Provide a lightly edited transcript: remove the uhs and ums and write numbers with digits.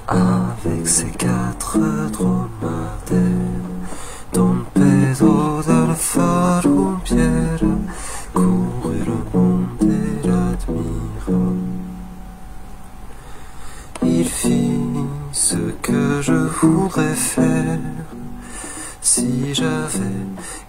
avec ses quatre dromadaires, Don Pedro d'Alfaro-Pierre courait le monde et l'admira. Il fit ce que je voudrais faire si j'avais